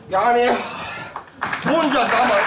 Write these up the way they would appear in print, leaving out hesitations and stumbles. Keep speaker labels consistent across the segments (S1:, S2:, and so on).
S1: Yani bunca zaman...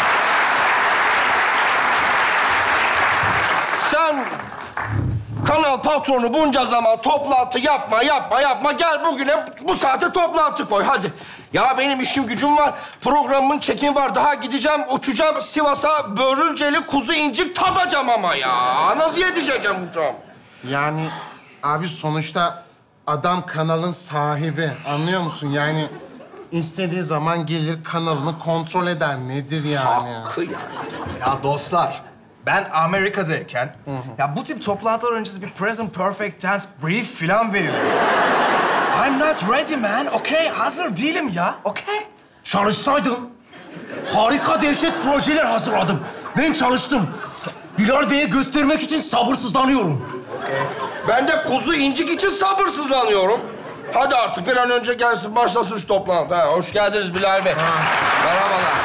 S1: Sen kanal patronu bunca zaman toplantı yapma. Gel bugüne bu saate toplantı koy hadi. Ya benim işim gücüm var. Programımın çekimi var. Daha gideceğim, uçacağım Sivas'a börülceli kuzu incik tadacağım ama ya. Nasıl yetişeceğim hocam?
S2: Yani abi sonuçta adam kanalın sahibi. Anlıyor musun? Yani istediği zaman gelir kanalını kontrol eder. Nedir yani?
S1: Hakkı ya.
S3: Ya dostlar, ben Amerika'dayken ya bu tip toplantılar öncesi bir present perfect tense brief falan veriyorum. I'm not ready man, okay? Hazır değilim ya, okay?
S4: Çalışsaydım. Harika dehşet projeler hazırladım. Ben çalıştım. Bilal Bey'e göstermek için sabırsızlanıyorum.
S1: Ben de kuzu incik için sabırsızlanıyorum. Hadi artık bir an önce gelsin, başlasın şu toplantı. Ha, hoş geldiniz Bilal Bey. Merhabalar.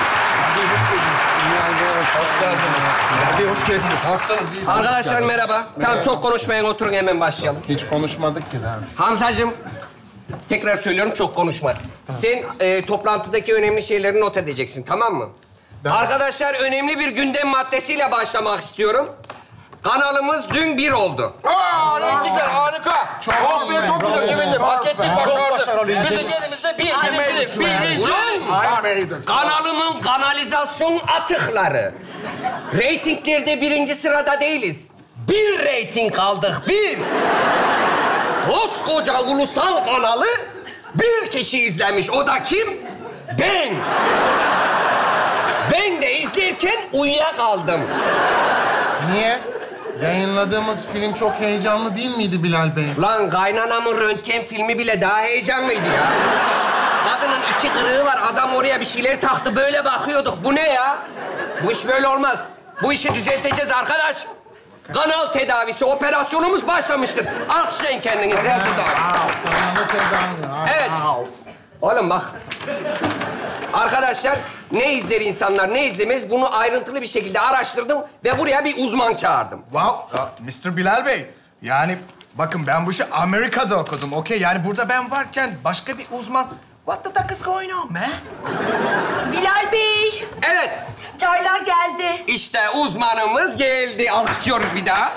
S1: Hoş geldiniz.
S4: Bilal Bey hoş geldiniz.
S1: Nasılsınız? İyisiniz?
S5: Arkadaşlar merhaba. Tamam çok konuşmayın, oturun hemen başlayalım.
S2: Hiç konuşmadık ki daha.
S5: Hamzacığım, tekrar söylüyorum çok konuşma. Sen toplantıdaki önemli şeyleri not edeceksin, tamam mı? Arkadaşlar önemli bir gündem maddesiyle başlamak istiyorum. Kanalımız dün 1 oldu.
S1: Reytingler harika. Çok güzel sevindim. Hak ettik, başardık. Bizim yerimizde birinci.
S5: Ulan! Kanalımın kanalizasyon atıkları. Reytinglerde 1. sırada değiliz. 1 reyting aldık, 1. Koskoca ulusal kanalı 1 kişi izlemiş. O da kim? Ben. Ben de izlerken uyuyakaldım.
S2: Niye? Yayınladığımız film çok heyecanlı değil miydi Bilal Bey?
S5: Lan kaynanamın röntgen filmi bile daha heyecanlıydı ya. Kadının 2 kırığı var. Adam oraya bir şeyler taktı. Böyle bakıyorduk. Bu ne ya? Bu iş böyle olmaz. Bu işi düzelteceğiz arkadaş. Kanal tedavisi, operasyonumuz başlamıştır. Alkışlayın kendinizi.
S2: Kanalı tedavi.
S5: Evet. Oğlum bak. Arkadaşlar ne izler insanlar, ne izlemez bunu ayrıntılı bir şekilde araştırdım ve buraya bir uzman çağırdım.
S3: Wow, Mr. Bilal Bey. Yani bakın ben bu işi Amerika'da okudum, okey? Yani burada ben varken başka bir uzman... What the duck is going on, man?
S6: Bilal Bey,
S5: Evet,
S6: çaylar geldi.
S5: işte uzmanımız geldi. Alkışlıyoruz bir daha.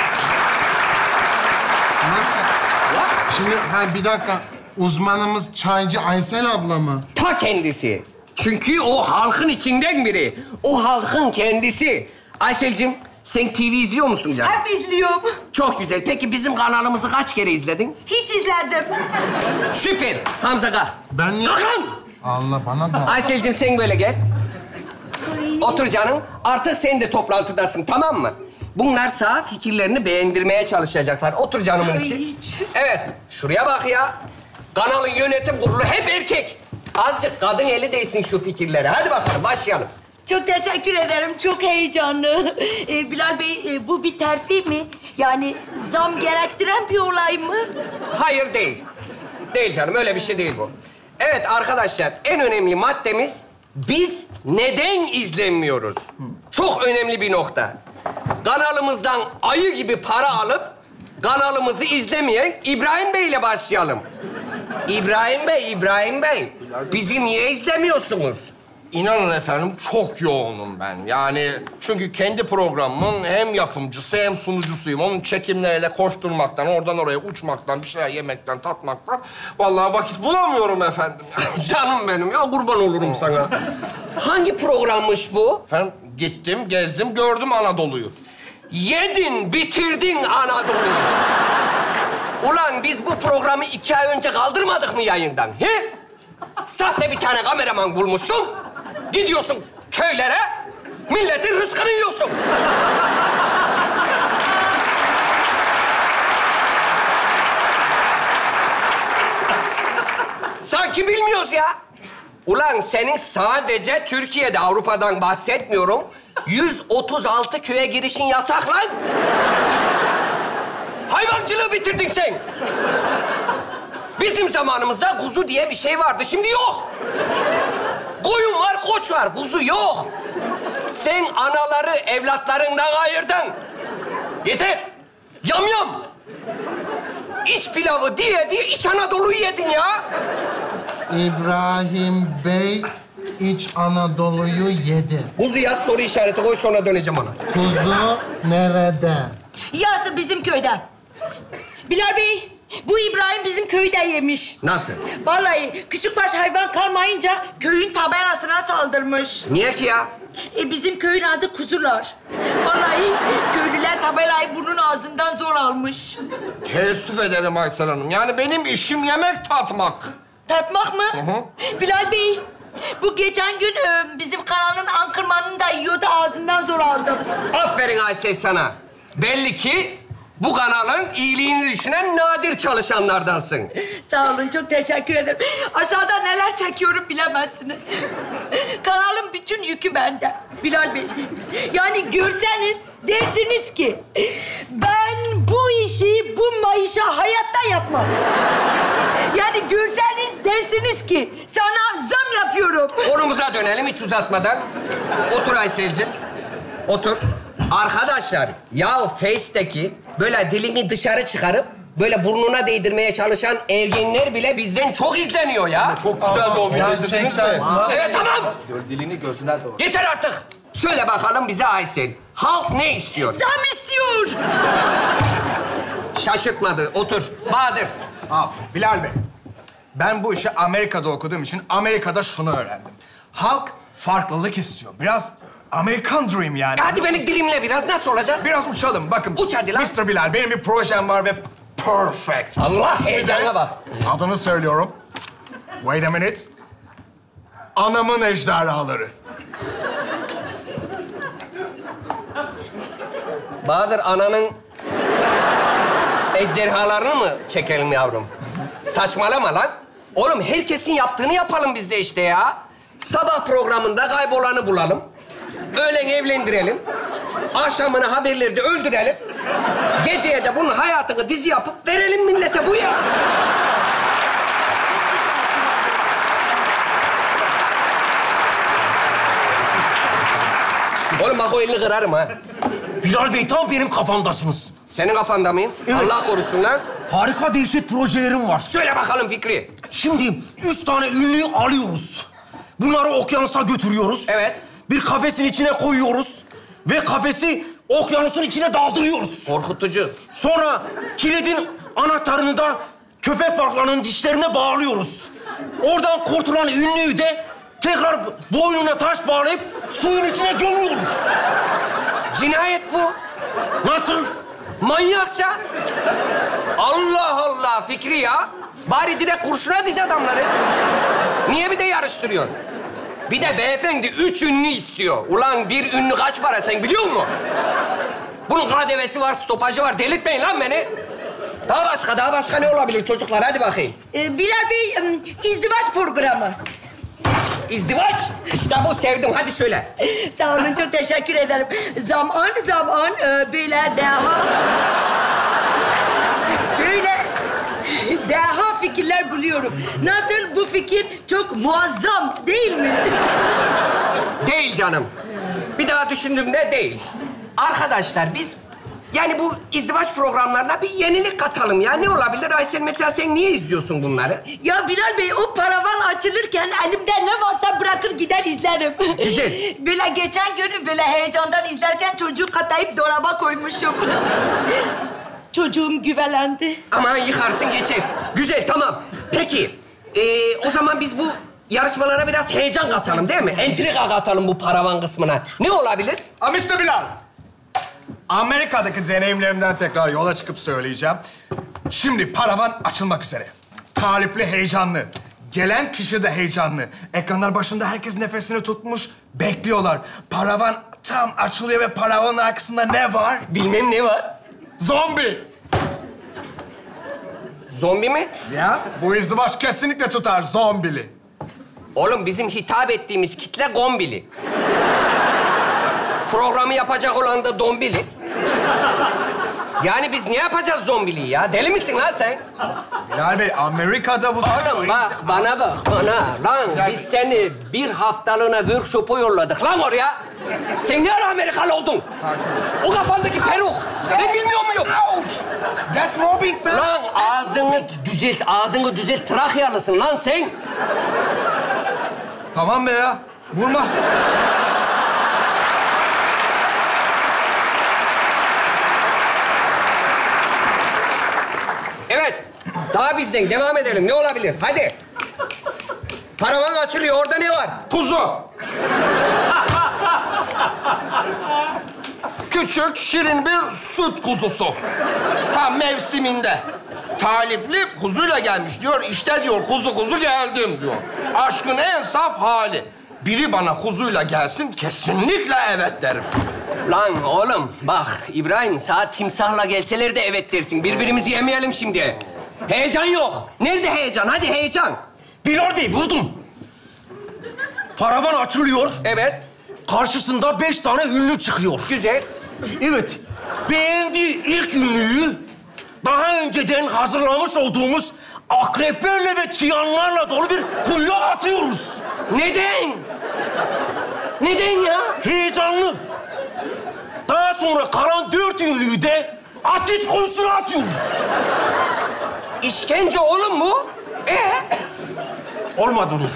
S2: Nasıl? Şimdi bir dakika. Uzmanımız çaycı Aysel abla mı?
S5: Ta kendisi. Çünkü o halkın içinden biri. O halkın kendisi. Aysel'cim, sen TV izliyor musun canım?
S6: Hep izliyorum.
S5: Çok güzel. Peki bizim kanalımızı kaç kere izledin?
S6: Hiç izledim.
S5: Süper. Hamza kalk.
S2: Ben niye...
S5: Kalk lan!
S2: Allah bana da...
S5: Aysel'cim sen böyle gel. Otur canım. Artık sen de toplantıdasın, tamam mı? Bunlar sana fikirlerini beğendirmeye çalışacaklar. Otur canımın içi. Evet, şuraya bak ya. Kanalın yönetim kurulu hep erkek. Azıcık kadın eli değsin şu fikirlere. Hadi bakalım, başlayalım.
S6: Çok teşekkür ederim. Çok heyecanlı. Bilal Bey, bu bir terfi mi? Yani zam gerektiren bir olay mı?
S5: Hayır, değil. Değil canım, öyle bir şey değil bu. Evet arkadaşlar, en önemli maddemiz... Biz neden izlenmiyoruz? Çok önemli bir nokta. Kanalımızdan ayı gibi para alıp... kanalımızı izlemeyen İbrahim Bey ile başlayalım. İbrahim Bey. Bizi niye izlemiyorsunuz?
S1: İnanın efendim çok yoğunum ben. Yani çünkü kendi programımın hem yapımcısı hem sunucusuyum. Onun çekimleriyle koşturmaktan, oradan oraya uçmaktan, bir şeyler yemekten, tatmaktan... vallahi vakit bulamıyorum efendim.
S5: Canım benim ya, kurban olurum sana. Hangi programmış bu?
S1: Efendim gittim, gezdim, gördüm Anadolu'yu.
S5: Yedin, bitirdin Anadolu'yu. Ulan biz bu programı 2 ay önce kaldırmadık mı yayından? He? Sahte bir tane kameraman bulmuşsun. Gidiyorsun köylere, milletin rızkını yiyorsun. Sanki bilmiyoruz ya. Ulan senin sadece Türkiye'de, Avrupa'dan bahsetmiyorum. 136 köye girişin yasak lan. Hayvancılığı bitirdin sen. Bizim zamanımızda kuzu diye bir şey vardı, şimdi yok. Koyun var, koç var, kuzu yok. Sen anaları evlatlarından ayırdın. Yeter. Yamyam. İç pilavı diye İç Anadolu'yu yedin ya.
S2: İbrahim Bey İç Anadolu'yu yedi.
S5: Kuzu yaz, soru işareti koy, sonra döneceğim ona.
S2: Kuzu nerede?
S6: Yazın bizim köyden. Bilal Bey, bu İbrahim bizim köyden yemiş.
S5: Nasıl?
S6: Vallahi küçükbaş hayvan kalmayınca köyün tabelasına saldırmış.
S5: Niye ki ya?
S6: Bizim köyün adı Kuzular. Vallahi köylüler tabelayı bunun ağzından zor almış.
S1: Teessüf ederim Aysel Hanım. Yani benim işim yemek tatmak.
S6: Tatmak mı? Bilal Bey, bu geçen gün bizim kanalın ankırmanını da yiyordu, ağzından zor aldım.
S5: Aferin Aysel sana. Belli ki bu kanalın iyiliğini düşünen nadir çalışanlardansın.
S6: Sağ olun, çok teşekkür ederim. Aşağıda neler çekiyorum bilemezsiniz. Kanalın bütün yükü bende, Bilal Bey. Yani görseniz dersiniz ki... ben bu işi, bu maaşa hayatta yapmam. Yani görseniz dersiniz ki sana zam yapıyorum.
S5: Konumuza dönelim hiç uzatmadan. Otur Aysel'cim. Otur. Arkadaşlar, ya Face'teki böyle dilini dışarı çıkarıp böyle burnuna değdirmeye çalışan ergenler bile bizden çok izleniyor ya.
S1: Çok güzel de o video, izlediniz mi?
S5: Evet, tamam.
S3: Dilini gözüne doğru.
S5: Yeter artık. Söyle bakalım bize Aysel. Halk ne istiyor?
S6: Zam istiyor.
S5: Şaşırtmadı. Otur. Bahadır.
S3: Bilal Bey, ben bu işi Amerika'da okuduğum için Amerika'da şunu öğrendim. Halk farklılık istiyor. Biraz American Dream yani.
S5: Hadi beni dilimle biraz. Nasıl olacak?
S3: Biraz uçalım. Bakın.
S5: Uç hadi lan.
S3: Mr. Bilal, benim bir projem var ve perfect.
S5: Allah heyecana bak.
S3: Adını söylüyorum. Wait a minute. Anamın ejderhaları.
S5: Bahadır, ananın ejderhalarını mı çekelim yavrum? Saçmalama lan. Oğlum herkesin yaptığını yapalım biz de işte ya. Sabah programında kaybolanı bulalım. Öğlen evlendirelim. Akşamını haberlerde öldürelim. Geceye de bunun hayatını dizi yapıp verelim millete, bu ya. Oğlum bak o elini kırarım ha.
S4: Bilal Bey, tam benim kafamdasınız.
S5: Senin kafanda mıyım?
S4: Evet.
S5: Allah korusun lan.
S4: Harika dehşet projelerim var.
S5: Söyle bakalım Fikri.
S4: Şimdi 3 tane ünlüyü alıyoruz. Bunları okyanusa götürüyoruz.
S5: Evet.
S4: Bir kafesin içine koyuyoruz. Ve kafesi okyanusun içine daldırıyoruz.
S5: Korkutucu.
S4: Sonra kilidin anahtarını da köpek balıklarının dişlerine bağlıyoruz. Oradan kurtulan ünlüyü de tekrar boynuna taş bağlayıp suyun içine gömüyoruz.
S5: Cinayet bu.
S4: Nasıl?
S5: Manyakça. Allah Allah Fikri ya. Bari direkt kurşuna diz adamları. Niye bir de yarıştırıyorsun? Bir de beyefendi 3 ünlü istiyor. Ulan bir ünlü kaç para sen biliyor musun? Bunun KDV'si var, stopajı var. Delirtmeyin lan beni. Daha başka ne olabilir çocuklar? Hadi bakayım.
S6: Bilal Bey, izdivaç programı.
S5: İzdivaç. İşte bu, sevdim. Hadi söyle.
S6: Sağ olun, çok teşekkür ederim. Zaman böyle deha fikirler buluyorum. Nasıl, bu fikir çok muazzam değil mi?
S5: Değil canım. Bir daha düşündüğümde değil. Arkadaşlar biz yani bu izdivaç programlarına bir yenilik katalım ya. Ne olabilir? Aysel mesela sen niye izliyorsun bunları?
S6: Ya Bilal Bey, o paravan açılırken elimde ne varsa bırakır gider izlerim.
S5: Güzel.
S6: Böyle geçen gün böyle heyecandan izlerken çocuğu katlayıp dolaba koymuşum. Çocuğum güvelendi.
S5: Aman yıkarsın geçer. Güzel, tamam. Peki, o zaman biz bu yarışmalara biraz heyecan katalım değil mi? Entrika katalım bu paravan kısmına. Ne olabilir?
S3: Mr. Bilal. Amerika'daki deneyimlerimden tekrar yola çıkıp söyleyeceğim. Şimdi paravan açılmak üzere. Talipli heyecanlı. Gelen kişi de heyecanlı. Ekranlar başında herkes nefesini tutmuş, bekliyorlar. Paravan tam açılıyor ve paravanın arkasında ne var?
S5: Bilmem ne var.
S3: Zombi.
S5: Zombi mi?
S3: Ya? Bu izdivaç kesinlikle tutar zombili.
S5: Oğlum bizim hitap ettiğimiz kitle gombili. Programı yapacak olan da dombili. Yani biz ne yapacağız zombiliği ya? Deli misin lan sen?
S3: Bilal Bey, Amerika'da bu...
S5: Oğlum bak, bana bak, bana. Lan biz seni bir haftalığına workshop'a yolladık lan oraya. Sen ne ara Amerikalı oldun? O kafandaki peruk. Ne bilmiyor muyum?
S3: Ouch! That's mobbing man.
S5: Lan ağzını düzelt. Trakyalısın lan sen.
S3: Tamam be ya. Vurma.
S5: Evet, daha bizden devam edelim. Ne olabilir? Hadi. Paravan açılıyor. Orada ne var?
S1: Kuzu. Küçük, şirin bir süt kuzusu. Tam mevsiminde. Talipli kuzuyla gelmiş diyor. İşte diyor kuzu geldim diyor. Aşkın en saf hali. Biri bana kuzuyla gelsin kesinlikle evet derim.
S5: Lan oğlum bak İbrahim saat timsahla gelseler de evet dersin. Birbirimizi yemeyelim şimdi. Heyecan yok. Nerede heyecan? Hadi heyecan.
S4: Bilal Bey buldum. Paravan açılıyor.
S5: Evet.
S4: Karşısında 5 tane ünlü çıkıyor.
S5: Güzel.
S4: Evet. Beğendiği ilk ünlüyü daha önceden hazırlamış olduğumuz akreplerle ve çıyanlarla dolu bir kuyuya atıyoruz.
S5: Neden? Neden ya?
S4: Heyecanlı. Daha sonra kalan 4 ünlüyü de asit kuyusuna atıyoruz.
S5: İşkence oğlum bu.
S4: Olmadı mı?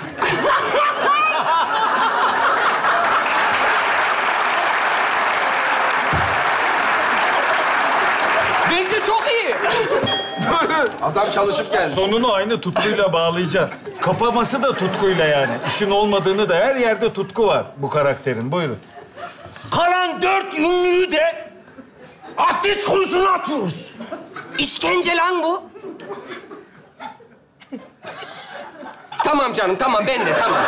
S5: Bence çok iyi.
S1: Adam çalışıp gelmiş.
S7: Sonunu aynı tutkuyla bağlayacaksın. Kapaması da tutkuyla yani. İşin olmadığını da her yerde tutku var bu karakterin. Buyurun.
S4: Kalan 4 ünlüyü de asit kuyusuna atıyoruz.
S5: İşkence lan bu. Tamam canım, tamam. Ben de, tamam.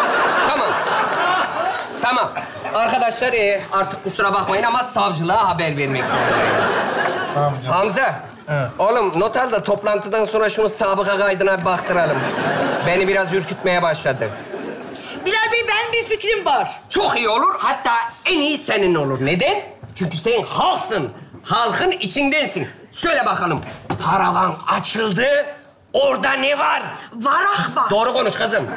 S5: Tamam. Arkadaşlar, artık kusura bakmayın ama savcılığa haber vermek zorundayım.
S2: Tamam canım.
S5: Hamza,
S2: Evet.
S5: oğlum not al da toplantıdan sonra şunu sabıka kaydına bir baktıralım. Beni biraz ürkütmeye başladı.
S6: Bilal Bey, benim bir fikrim var.
S5: Çok iyi olur, hatta en iyi senin olur. Neden? Çünkü sen halksın, halkın içindensin. Söyle bakalım, paravan açıldı, orada ne var?
S6: Varak var.
S5: Doğru konuş kızım.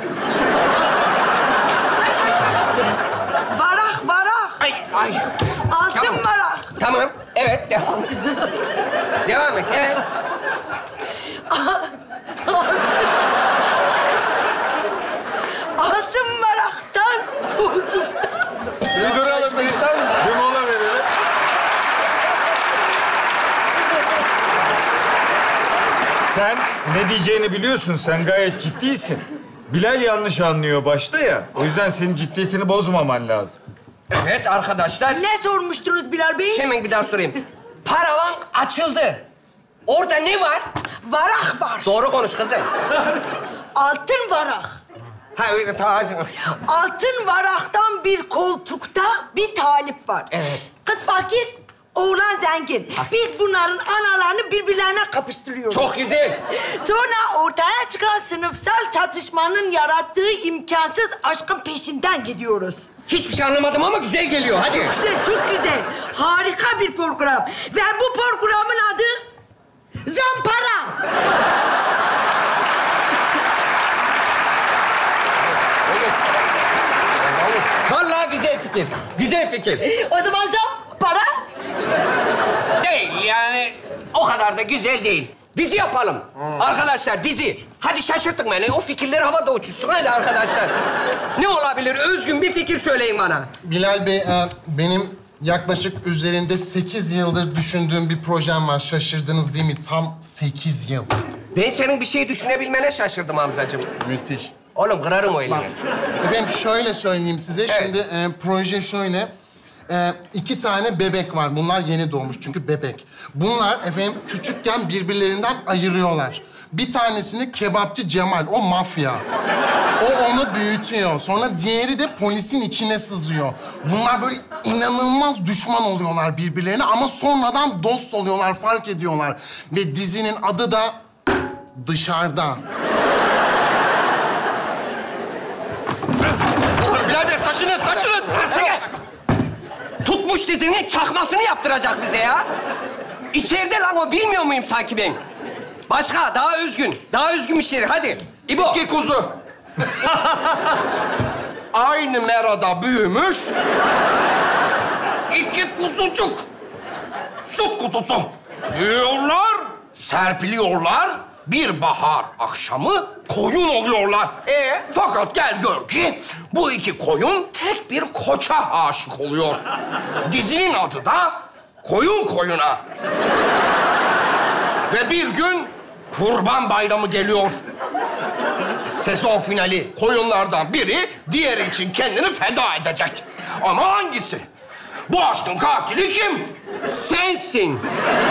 S6: Varak.
S5: Ay.
S6: Altın
S5: Tamam.
S6: varak.
S5: Tamam, evet, devam. Devam et, evet.
S6: Altın varaktan buldum.
S7: Bir duralım, bir mola verelim. Sen ne diyeceğini biliyorsun. Sen gayet ciddisin. Bilal yanlış anlıyor başta ya. O yüzden senin ciddiyetini bozmaman lazım.
S5: Evet arkadaşlar,
S6: Ne sormuştunuz Bilal Bey?
S5: hemen bir daha sorayım. Paravan açıldı. Orada ne var?
S6: Varak var.
S5: Doğru konuş kızım.
S6: Altın varak.
S5: Ha, evet, hadi.
S6: Altın varaktan bir koltukta bir talip var.
S5: Evet.
S6: Kız fakir, oğlan zengin. Biz bunların analarını birbirlerine kapıştırıyoruz.
S5: Çok güzel.
S6: Sonra ortaya çıkan sınıfsal çatışmanın yarattığı imkansız aşkın peşinden gidiyoruz.
S5: Hiçbir şey anlamadım ama güzel geliyor. Hadi.
S6: Güzel, çok güzel. Harika bir program. Ve bu programın adı Zampara.
S5: Vallahi güzel fikir. Güzel fikir.
S6: O zaman Zampara.
S5: Değil yani o kadar da güzel değil. Dizi yapalım. Arkadaşlar dizi. Hadi şaşırtın beni. O fikirler havada uçuşsun. Hadi arkadaşlar. Ne olabilir? Özgün bir fikir söyleyin bana.
S2: Bilal Bey, benim yaklaşık üzerinde 8 yıldır düşündüğüm bir projem var. Şaşırdınız değil mi? Tam 8 yıl.
S5: Ben senin bir şey düşünebilmene şaşırdım Hamzacığım.
S2: Müthiş.
S5: Oğlum kırarım o elini.
S2: Efendim şöyle söyleyeyim size.
S5: Evet.
S2: Şimdi proje şöyle. 2 tane bebek var. Bunlar yeni doğmuş çünkü bebek. Bunlar efendim küçükken birbirlerinden ayırıyorlar. Bir tanesini kebapçı Cemal, o mafya. O onu büyütüyor. Sonra diğeri de polisin içine sızıyor. Bunlar böyle inanılmaz düşman oluyorlar birbirlerine ama sonradan dost oluyorlar, fark ediyorlar. Ve dizinin adı da Dışarıda.
S1: Oğlum Bilal Bey saçınız.
S5: Tutmuş dizinin çakmasını yaptıracak bize ya. İçeride lan o, bilmiyor muyum sanki ben? Başka, daha üzgün. Daha üzgün bir şey. Hadi. İbo.
S1: 2 kuzu. Aynı merada büyümüş. 2 kuzucuk. Süt kuzusu. Büyüyorlar, serpiliyorlar. Bir bahar akşamı koyun oluyorlar. Fakat gel gör ki bu 2 koyun tek bir koça aşık oluyor. Dizinin adı da Koyun Koyuna. Ve bir gün Kurban Bayramı geliyor. Sezon finali, koyunlardan biri diğeri için kendini feda edecek. Ama hangisi? Bu aşkın katili kim?
S5: Sensin.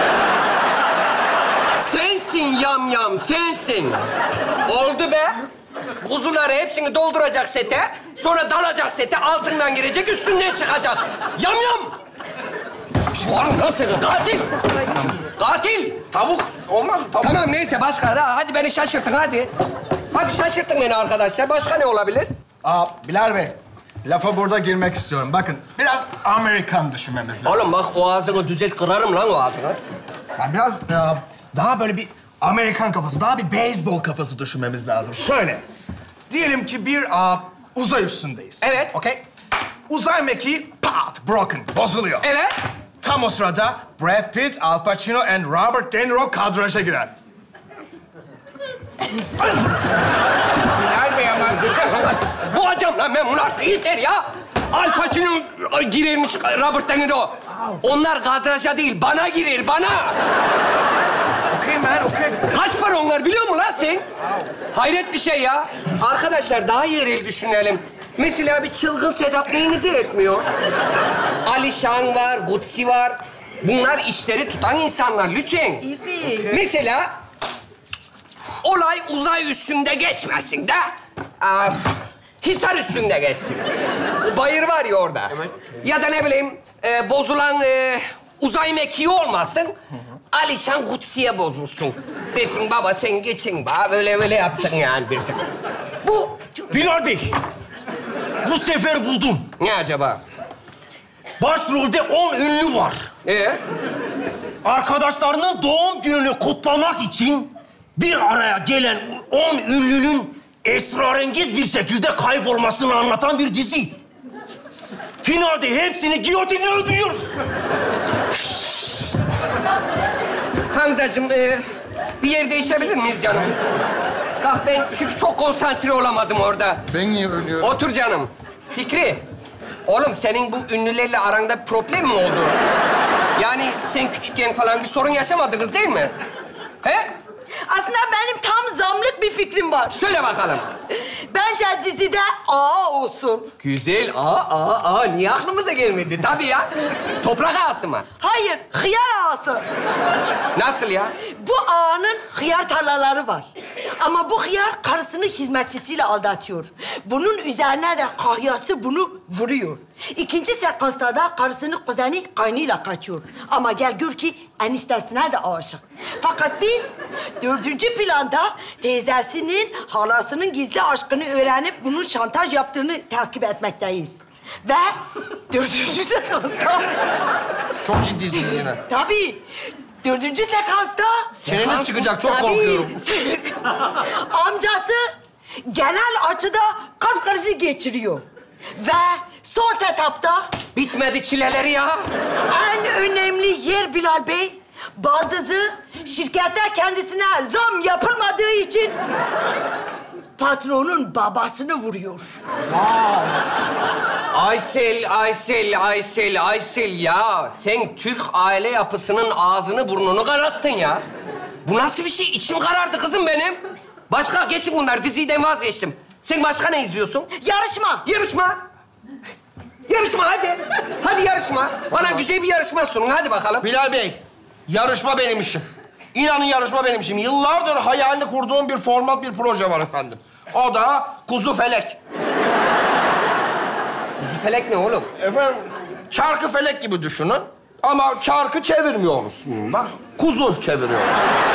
S5: Sensin yam, sensin. Oldu be. Kuzuları hepsini dolduracak sete, sonra dalacak sete, altından girecek, üstünden çıkacak. Yam. Ulan nasıl? Katil! Katil!
S1: Tavuk olmaz mı? Tavuk.
S5: Tamam neyse başka da. Hadi beni şaşırtın hadi. Hadi şaşırtın beni arkadaşlar. Başka ne olabilir?
S3: Bilal Bey, lafa burada girmek istiyorum. Bakın, biraz Amerikan düşünmemiz lazım.
S5: Oğlum bak o ağzını düzelt, kırarım lan o ağzını.
S3: Yani biraz daha böyle bir Amerikan kafası, daha bir beyzbol kafası düşünmemiz lazım. Şöyle, diyelim ki bir uzay üstündeyiz.
S5: Evet.
S3: Okey? Uzay mekiği broken, bozuluyor.
S5: Evet.
S3: Tam o sırada Brad Pitt, Al Pacino and Robert De Niro kadraja girer.
S5: Bilal Bey ama boğacağım lan ben bunu artık yeter ya. Al Pacino girermiş, Robert De Niro. Onlar kadraja değil, bana girer, bana.
S3: Okey man, okey.
S5: Kaç para onlar biliyor musun lan sen? Hayret bir şey ya. Arkadaşlar daha yerel düşünelim. Mesela bir çılgın Sedat neyinizi etmiyor? Alişan var, Gutsi var. Bunlar işleri tutan insanlar lütfen.
S6: Evet.
S5: Mesela olay uzay üstünde geçmesin de Hisar üstünde geçsin. Bayır var ya orada. Evet. Ya da ne bileyim bozulan uzay mekiği olmasın. Alişan Gutsi'ye bozulsun. Desin baba sen geçin baba böyle yaptın yani dersin. Bu
S4: Bilal Bey, bu sefer buldum.
S5: ne acaba?
S4: Başrolde 10 ünlü var. Arkadaşlarının doğum gününü kutlamak için bir araya gelen 10 ünlünün esrarengiz bir şekilde kaybolmasını anlatan bir dizi. Finalde hepsini giyotinle öldürüyoruz.
S5: Hamzacığım, bir yer değişebilir miyiz canım? Bak ben çünkü çok konsantre olamadım orada.
S2: Ben niye ölüyorum?
S5: Otur canım. Fikri, oğlum senin bu ünlülerle aranda bir problem mi oldu? Yani sen küçükken falan bir sorun yaşamadınız değil mi? He?
S6: Aslında benim tam zamlık bir fikrim var.
S5: Söyle bakalım.
S6: Bence dizide A olsun.
S5: Güzel. Niye aklımıza gelmedi? Tabii ya. Toprak ağası mı?
S6: Hayır, hıyar ağası.
S5: Nasıl ya?
S6: Bu ağanın hıyar tarlaları var. Ama bu hıyar karısını hizmetçisiyle aldatıyor. Bunun üzerine de kahyası bunu vuruyor. İkinci sekansta da karısının kuzeni kaynıyla kaçıyor. Ama gel gör ki eniştesine de aşık. Fakat biz 4. planda teyzesinin, halasının gizli aşkını öğrenip bunun şantaj yaptığını takip etmekteyiz. Ve 4. sekansta...
S1: Çok ciddisiniz yine.
S6: Tabii. 4. sekansta...
S1: Çeneniz çıkacak, çok korkuyorum.
S6: Amcası genel açıda kalp krizi geçiriyor. Ve son setupta...
S5: Bitmedi çileleri ya.
S6: En önemli yer Bilal Bey, baldızı şirkette kendisine zam yapılmadığı için patronun babasını vuruyor.
S5: Aysel ya. Sen Türk aile yapısının ağzını burnunu kararttın ya. Bu nasıl bir şey? İçim karardı kızım benim. Başka geçin bunlar. Diziden vazgeçtim. Sen başka ne izliyorsun?
S6: Yarışma.
S5: Yarışma hadi. Hadi yarışma. Bana güzel bir yarışma sunun. Hadi bakalım.
S1: Bilal Bey, yarışma benim işim. İnanın yarışma benim işim. Yıllardır hayalini kurduğum bir format, bir proje var efendim. O da Kuzu Felek.
S5: Kuzu Felek ne oğlum?
S1: Efendim, çarkı felek gibi düşünün. Ama çarkı çevirmiyoruz. Bak, kuzu çeviriyoruz.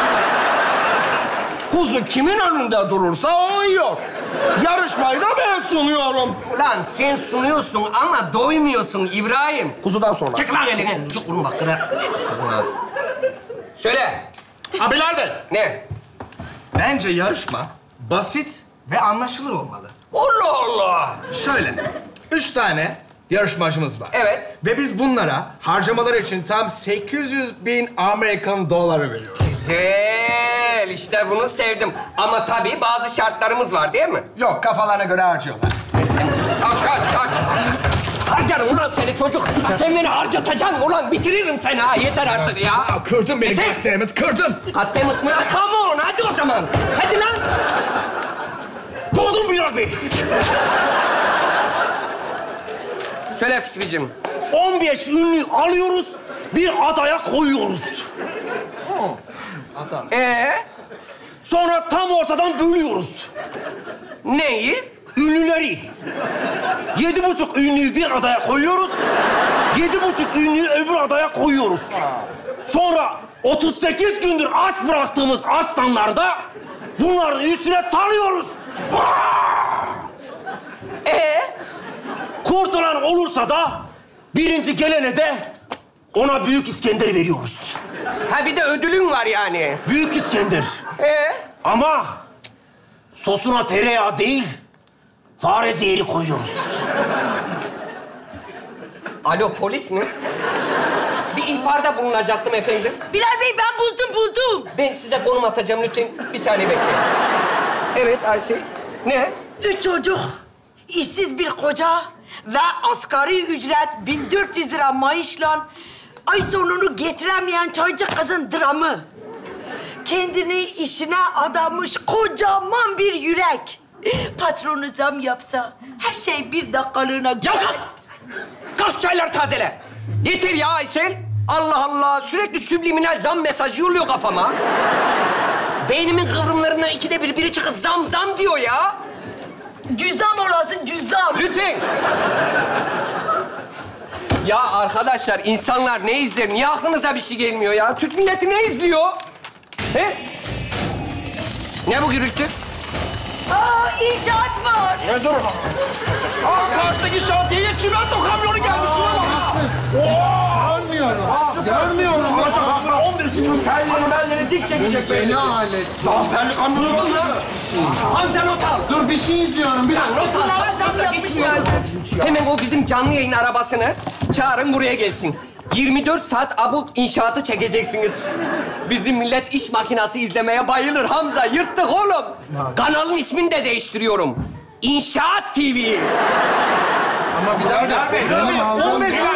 S1: Kuzu kimin önünde durursa o yiyor. Yarışmayı da ben sunuyorum.
S5: Ulan sen sunuyorsun ama doymuyorsun İbrahim.
S1: Kuzudan sonra.
S5: Çık lan eline. Çık bunu bak kırar. Söyle.
S3: Bilal Bey.
S5: Ne?
S3: Bence yarışma basit ve anlaşılır olmalı.
S5: Allah Allah.
S3: Şöyle, 3 tane yarışmacımız var.
S5: Evet.
S3: Ve biz bunlara harcamalar için tam 800.000 Amerikan doları veriyoruz.
S5: Güzel. İşte bunu sevdim. Ama tabii bazı şartlarımız var değil mi?
S3: Yok, kafalarına göre harcıyorlar.
S5: Sen kaç. Harcarım ulan seni çocuk. Sen beni harcatacaksın ulan. Bitiririm seni ha. Yeter artık ya.
S3: Kırdın beni,
S5: Yeter.
S3: goddammit, kırdın.
S5: Goddammit mi? Come on. Hadi o zaman. Hadi lan.
S4: Buldum Bilal Bey.
S5: Söyle Fikricim.
S4: 15 ünlü alıyoruz, bir adaya koyuyoruz. Sonra tam ortadan bölüyoruz.
S5: Neyi?
S4: Ünlüleri. 7,5 ünlüyü bir adaya koyuyoruz. 7,5 ünlüyü öbür adaya koyuyoruz. Sonra 38 gündür aç bıraktığımız aslanlar da bunların üstüne salıyoruz. Kurtulan olursa da birinci gelene de ona Büyük İskender veriyoruz.
S5: Ha bir de ödülün var yani.
S4: Büyük İskender. Ama sosuna tereyağı değil, fare zehri koyuyoruz.
S5: Alo polis mi? Bir ihbarda bulunacaktım efendim.
S6: Bilal Bey ben buldum.
S5: Ben size konum atacağım lütfen. Bir saniye bekleyin. Evet Aysel. Ne?
S6: 3 çocuk, işsiz bir koca ve asgari ücret 1400 lira maaşla ay sonunu getiremeyen çaycı kızın dramı. Kendini işine adamış kocaman bir yürek. Patronu zam yapsa her şey bir dakikalığına...
S5: Ya kalk! Kalk çaylar tazele. Yeter ya Aysel. Allah Allah. Sürekli subliminal zam mesajı yolluyor kafama. Beynimin kıvrımlarından ikide bir biri çıkıp zam diyor ya.
S6: Cüzdan olasın, cüzdan.
S5: Lütfen. Ya arkadaşlar, insanlar ne izler? Niye aklınıza bir şey gelmiyor ya? Türk milleti ne izliyor? He? Ne bu gürültü?
S6: İnşaat var.
S1: Ne dur? Karşıdaki şantiyeye çimento kamyonu gelmiş.
S2: Görmüyorum.
S1: 11 telleri dik çekecek beni.
S2: alet.
S1: Daha perli kamyonu var mı?
S5: Hamza not al.
S2: Dur bir şey izliyorum. Bir dakika.
S5: Not al. Hemen o bizim canlı yayın arabasını çağırın buraya gelsin. 24 saat abuk inşaatı çekeceksiniz. Bizim millet iş makinası izlemeye bayılır Hamza. Yırttık oğlum. Kanalın ismini de değiştiriyorum. İnşaat TV.
S2: Ama bir dakika. Benim aldığım...